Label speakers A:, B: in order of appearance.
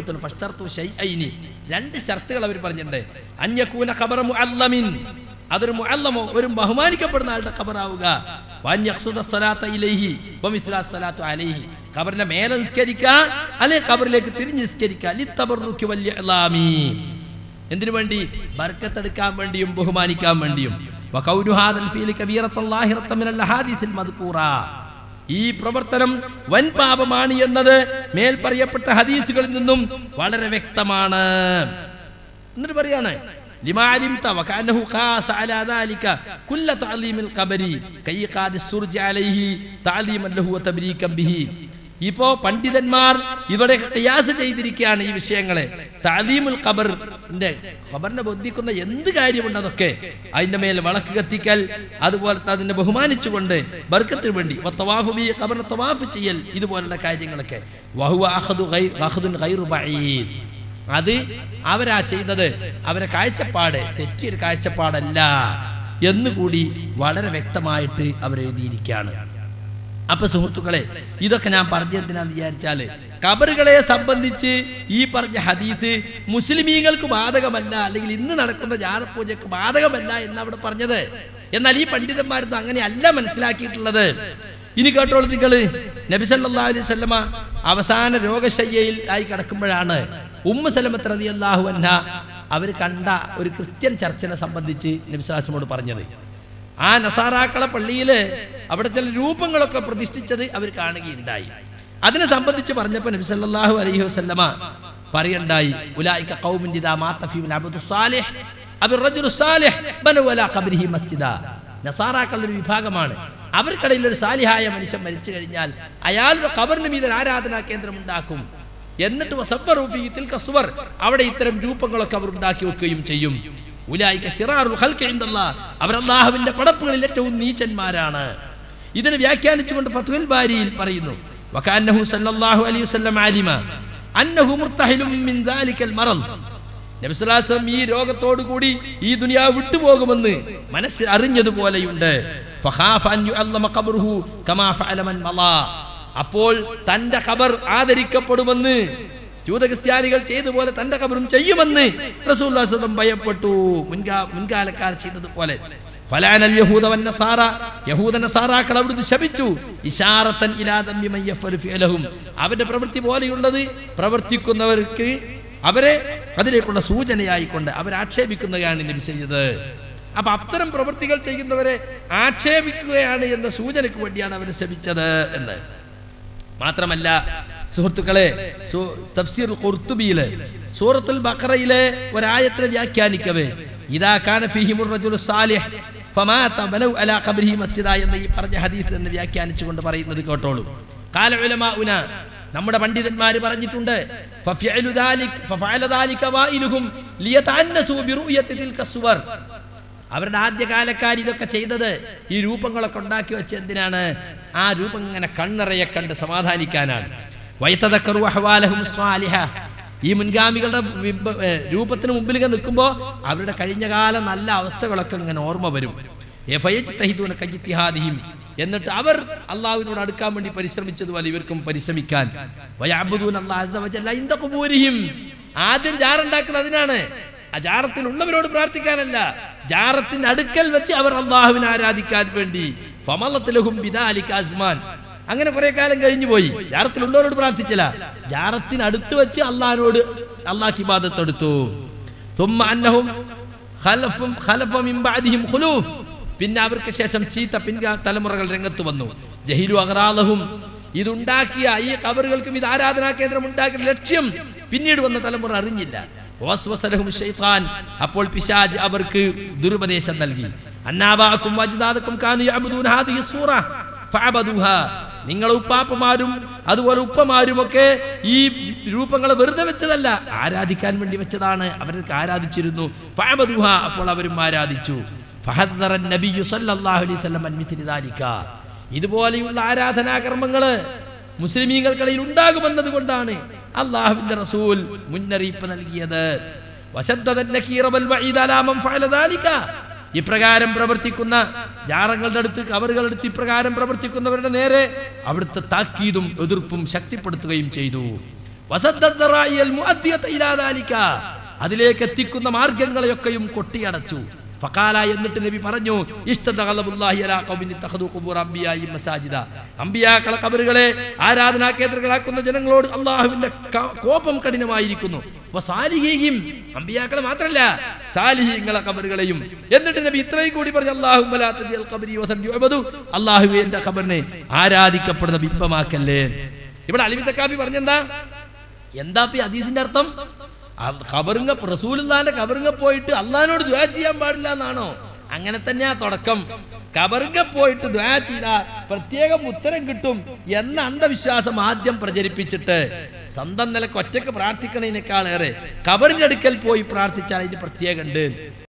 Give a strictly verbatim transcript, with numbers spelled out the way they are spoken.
A: രേഖപ്പെടുത്തുന്നു. ഫഷ്തർത്തു ശൈഅൈനി, രണ്ട് ഷർത്തുകൾ അവർ പറഞ്ഞിട്ടുണ്ട്. അൻയകൂന ഖബറ മുഅല്ലമിൻ, അതൊരു മുഅല്ലമോ ഒരു ബഹുമാനിക്കപ്പെടുന്ന ആളുടെ ഖബറാവുക. വൻ യഖ്സുദ സ്വലാത്ത ഇലൈഹി വമിസ്ല സ്വലാത്തു അലൈഹി, ഖബറിന്റെ മേലെ നിസ്കരിക്കുക അല്ലെങ്കിൽ ഖബറിലേക്ക് തിരിഞ്ഞ് നിസ്കരിക്കുക. ലിത്തബറുക്കി വൽ ഇഅ്ലാമി, എന്തിനു വേണ്ടി? ബർക്കത്തെടുക്കാൻ വേണ്ടിയും ബഹുമാനിക്കാൻ വേണ്ടിയും. വഖൗലു ഹാദൽ ഫീലി കബീറത്തുൻ ലാഹിറത്തുൻ മിനൽ അഹാദീസിൽ മദ്കൂറ, ഈ പ്രവർത്തനം വൻ പാപമാണ് എന്നത് മേൽ പറയപ്പെട്ട ഹദീസുകളിൽ നിന്നും വളരെ വ്യക്തമാണ്. എന്നിട്ട് പറയാണ് ലിമാ അലിംത വകഅന്നഹു ഖാസ അലാ ദാലിക കുല്ല തഅലീമിൽ ഖബരി കൈഖാദി സുർജ അലൈഹി തഅലീമൻ ലഹു വതബ്രീകം ബിഹി. ഇപ്പോ പണ്ഡിതന്മാർ ഇവിടെ ഖിയാസ് ചെയ്തിരിക്കുകയാണ് ഈ വിഷയങ്ങളെ. തഅലീമുൽ ഖബറിന്റെ ഖബറിനെ ബോധിക്കുന്ന എന്ത് കാര്യമുണ്ട് അതൊക്കെ അതിന്റെ മേൽ വിളക്ക് കത്തിക്കൽ, അതുപോലെ അതിനെ ബഹുമാനിച്ചുകൊണ്ട് ബർക്കത്തിന് വേണ്ടി തവാഫ് ബി ഖബറിനെ തവാഫ് ചെയ്യൽ, ഇതുപോലുള്ള കാര്യങ്ങളൊക്കെ വഹുവ അഖദു അഖദുൻ ഗൈറു ബഈദ്, അത് അവരാ ചെയ്തത് അവരെ കാഴ്ചപ്പാട് തെറ്റിയൊരു കാഴ്ചപ്പാടല്ല എന്നുകൂടി വളരെ വ്യക്തമായിട്ട് അവരെഴുതിയിരിക്കുകയാണ്. അപ്പൊ സുഹൃത്തുക്കളെ, ഇതൊക്കെ ഞാൻ പറഞ്ഞെന്തിനാന്ന് വിചാരിച്ചാല് ഖബറുകളെ സംബന്ധിച്ച് ഈ പറഞ്ഞ ഹദീസ് മുസ്ലിമീങ്ങൾക്ക് ബാധകമല്ല, അല്ലെങ്കിൽ ഇന്ന് നടക്കുന്ന ജാറപൂജക്ക് ബാധകമല്ല എന്നവിടെ പറഞ്ഞത്. എന്നാൽ ഈ പണ്ഡിതന്മാരൊന്നും അങ്ങനെയല്ല മനസ്സിലാക്കിയിട്ടുള്ളത്. ഇനി കേട്ടോളൂ നിങ്ങള്, നബി സല്ലല്ലാഹു അലൈഹി വസല്ലമ അവസാന രോഗശയ്യയിൽ ആയി കിടക്കുമ്പോഴാണ് ഉമ്മു സലമത്ത് റളിയല്ലാഹു അൻഹ അവർ കണ്ട ഒരു ക്രിസ്ത്യൻ ചർച്ചിനെ സംബന്ധിച്ച് നബി സല്ലല്ലാഹു അലൈഹി വസല്ലമയോട് പറഞ്ഞത്. ആ നസാറാക്കളെ പള്ളിയില് അവിടെ ചില രൂപങ്ങളൊക്കെ പ്രതിഷ്ഠിച്ചത് അവർ കാണുകയുണ്ടായി. അതിനെ സംബന്ധിച്ച് പറഞ്ഞപ്പോൾ നബി സല്ലല്ലാഹു അലൈഹി വസല്ലമ പറയണ്ടായി, ഉലൈക ഖൗമുൻ ഇദാ മാത ഫീഹിം അബ്ദു സാലിഹ് അബി റജുലു സാലിഹ് ബനു അലാ ഖബ്രിഹി മസ്ജിദ. നസാറാക്കളുടെ ഒരു വിഭാഗമാണ്. അവർക്കിടയിൽ ഒരു സാലിഹായ മനുഷ്യൻ മരിച്ചു കഴിഞ്ഞാൽ അയാളുടെ ഖബറിന് മീതെ ആരാധനാ കേന്ദ്രം ഉണ്ടാക്കും. എന്നിട്ട് വസബ്ബറു ഫീ തിൽക സുവർ, അവിടെ ഇത്തരം രൂപങ്ങളൊക്കെ അവർ ഉണ്ടാക്കി വെക്കുകയും ചെയ്യും. ഉലൈക ശിറാറുൽ ഖൽഖി ഇൻദല്ലാഹ്, അവർ അല്ലാഹുവിന്റെ പടപ്പുകളിൽ ഏറ്റവും നീചന്മാരാണ്. ഇതിനെ വ്യാഖ്യാനിച്ചുകൊണ്ട് ഫത്ഹുൽ ബാരിയിൽ പറയുന്നു, വകഅന്നഹു സല്ലല്ലാഹു അലൈഹി വസല്ലം അലിമ അന്നഹു മുർതഹിലും മിൻ ദാലികൽ മറദ്. നബി സല്ലല്ലാഹു അലൈഹി വസല്ലം ഈ രോഗത്തോടു കൂടി ഈ ദുനിയാവ് വിട്ടുപോകുമെന്ന് മനസ്സ് അറിഞ്ഞതുപോലെയുണ്ട്. ഫഖാഫ അൻ യുഅല്ലമ ഖബ്റുഹു കമാ ഫഅല മൻ മളാ, അപ്പോൾ തന്റെ ഖബർ ആദരിക്കപ്പെടുമെന്ന് ജൂതക്രിസ്ത്യാനികൾ ചെയ്തതുപോലെ തന്റെ ഖബറും ചെയ്യുമെന്ന് റസൂലുള്ളാഹി സ്വല്ലല്ലാഹു അലൈഹി വസല്ലം ഭയപ്പെട്ടു, മുൻകാ മുൻകാലക്കാർ ചെയ്തതുപോലെ. ഫലഅനൽ യഹൂദ വൻ നസാറ, യഹൂദ നസാറാക്കൾ അവിടുന്ന് ശപിച്ചു. ഇശാറത്തൻ ഇലാ ദമ്മി മൻ യഫ്അലു ഫിഅലഹും, അവരുടെ പ്രവൃത്തി പോലെയുള്ളത് പ്രവർത്തിക്കുന്നവർക്ക് അവരെ അതിലേക്കുള്ള സൂചനയായിക്കൊണ്ട് അവരെ ആക്ഷേപിക്കുന്നതാണ് നബി ചെയ്തത്. അപ്പൊ അത്തരം പ്രവൃത്തികൾ ചെയ്യുന്നവരെ ആക്ഷേപിക്കുകയാണ് എന്ന സൂചനയ്ക്ക് വേണ്ടിയാണ് അവരെ ശപിച്ചത് എന്ന്. മാത്രമല്ല സുഹൃത്തുക്കളെ, തഫ്സീർ ഖുർത്തുബിയിലെ സൂറത്തുൽ ബഖറയിലെ ഒരായത്തിനെ വ്യാഖ്യാനിക്കവേ ഇദാ കാന ഫീഹിമുർ റജുലു സാലിഹ് ഫമാത ബനൗ അലാ ഖബ്രിഹി മസ്ജിദ എന്ന ഈ പറഞ്ഞ ഹദീസ് തന്നെ വ്യാഖ്യാനിച്ചുകൊണ്ട് പറയുന്നത് കേട്ടോളൂ. ഖാല ഉലമാഉന, നമ്മുടെ പണ്ഡിതന്മാർ പറഞ്ഞിട്ടുണ്ട്, ഫഫഅലു ദാലിക ഫഫഅല ദാലിക വായിലുഹും ലിയതഅന്നസു ബിറുയതി തിൽക സുവർ, അവരുടെ ആദ്യകാലക്കാർ ഇതൊക്കെ ചെയ്തത് ഈ രൂപങ്ങളൊക്കെ ഉണ്ടാക്കി വെച്ച് എന്തിനാണ്? ആ രൂപം ഇങ്ങനെ കണ്ണറയെ കണ്ട് സമാധാനിക്കാനാണ്. വയതദക്കറു അഹ്വാലഹും സ്വാലിഹ, ഈ മുൻഗാമികളുടെ രൂപത്തിന് മുമ്പിൽ ഇങ്ങനെ നിൽക്കുമ്പോൾ അവരുടെ കഴിഞ്ഞകാല നല്ല അവസ്ഥകളൊക്കെ ഇങ്ങനെ ഓർമ്മ വരും. എന്നിട്ട് അവർ അള്ളാഹുവിനോട് അടുക്കാൻ വേണ്ടി പരിശ്രമിച്ചതുപോലെ ഇവർക്കും പരിശ്രമിക്കാൻ. ആദ്യം ജാറുണ്ടാക്കുന്നത് അതിനാണ്, ആ ജാറത്തിലുള്ളവരോട് പ്രാർത്ഥിക്കാനല്ല, ജാറത്തിന്റെ അടുക്കൽ വെച്ച് അവർ അള്ളാഹുവിനെ ആരാധിക്കാൻ വേണ്ടി. ഫമലത്തുലഹും ബിദാലിക അസ്മാൻ, അങ്ങനെ കുറെ കാലം കഴിഞ്ഞു പോയി. ജാറത്തിലുള്ളവരോട് പ്രാർത്ഥിച്ചില്ല, ജാറത്തിന് അടുത്ത് വെച്ച് അള്ളാഹിനോട് അള്ളാഹ് ഇബാദത്ത് എടുത്തു. സുമ്മ അന്നഹും ഖലഫും ഖലഫ മിൻ ബഅദിഹിം ഖുലൂഫ്, പിന്നെ അവർക്ക് ശേഷം ചീത്ത പിൻഗാ തലമുറകൾ രംഗത്ത് വന്നു. ജഹിലു അഗ്റാലഹും, ഇതുണ്ടാക്കിയ ഈ ഖബറുകൾക്കും ഇത് ആരാധനാ കേന്ദ്രം ഉണ്ടാക്കിയ ലക്ഷ്യം പിന്നീട് വന്ന തലമുറ അറിഞ്ഞില്ല. വസ്വസലഹും ശൈത്താൻ, അപ്പോൾ പിശാച് അവർക്ക് ദുരുപദേശം നൽകി. അന്നാബാഅക്കും വജ്ദാദക്കും കാനു യഅബ്ദൂന ഹാദിഹി സൂറ ഫഅബദൂഹാ, നിങ്ങളെ ഉപ്പാപ്പമാരും അതുപോലെ ഉപ്പമാരുമൊക്കെ ഈ രൂപങ്ങളെ വെറുതെ വെച്ചതല്ല, ആരാധിക്കാൻ വേണ്ടി വെച്ചതാണ്, അവർക്ക് ആരാധിച്ചിരുന്നു. ഫഅബദൂഹാ, അപ്പോൾ അവരും ആരാധിച്ചു. ഫഹദ്ദറ നബിയ്യു സല്ലല്ലാഹു അലൈഹി വസല്ലം അൻ മിസ്ലി ദാലിക, ഇതുപോലെയുള്ള ആരാധനാ കർമ്മങ്ങള് മുസ്ലിമീങ്ങൾക്കിടയിൽ ഉണ്ടാകുമെന്നത് കൊണ്ടാണ് അള്ളാഹുവിന്റെ റസൂൽ മുന്നറിയിപ്പ് നൽകിയത്. വശദ്ദദ നകീറ വൽ വഈദ അലാ മൻ ഫഅല ദാലിക, ഇപ്രകാരം പ്രവർത്തിക്കുന്ന ജാറങ്ങളുടെ അടുത്ത് കബറുകളുടെ അടുത്ത് ഇപ്രകാരം പ്രവർത്തിക്കുന്നവരുടെ നേരെ അവിടുത്തെ താക്കീതും എതിർപ്പും ശക്തിപ്പെടുത്തുകയും ചെയ്തു. അതിലേക്ക് എത്തിക്കുന്ന മാർഗങ്ങളെയൊക്കെയും കൊട്ടിയടച്ചു. ഫഖാല എന്നിട്ട് നബി പറഞ്ഞു, അമ്പിയാക്കളെ ഖബറുകളെ ആരാധനാ കേന്ദ്രങ്ങളാക്കുന്ന ജനങ്ങളോട് അള്ളാഹുവിന്റെ കോപം കഠിനമായിരിക്കുന്നു. അമ്പിയാക്കളെ മാത്രല്ല സാലിഹീങ്ങളെ ഖബറുകളെയും. എന്നിട്ട് നബി ഇത്രയും കൂടി പറഞ്ഞു, അള്ളാഹുവേ എന്റെ ഖബറിനെ ആരാധിക്കപ്പെടുന്ന ബിംബമാക്കല്ലേ. ഇവിടെ അലി തക്കാഫി പറഞ്ഞെന്താ, എന്താ ഹദീസിന്റെ അർത്ഥം? ഖബറുങ്ങ റസൂലുള്ളാഹിന്റെ ഖബറുങ്ങ പോയിട്ട് അള്ളാഹിനോട് ദുആ ചെയ്യാൻ പാടില്ല എന്നാണോ? അങ്ങനെ തന്നെയാ തുടക്കം. ഖബറുങ്ങ പോയിട്ട് ദുആ ചെയ്താൽ പ്രത്യേകം ഉത്തരം കിട്ടും എന്ന അന്ധവിശ്വാസം ആദ്യം പ്രചരിപ്പിച്ചിട്ട് സ്വന്തം നിലക്ക് ഒറ്റക്ക് പ്രാർത്ഥിക്കണതിനേക്കാളേറെ ഖബറിന്റെ അടുക്കൽ പോയി പ്രാർത്ഥിച്ചാൽ അതിന് പ്രത്യേകം ഉണ്ട്.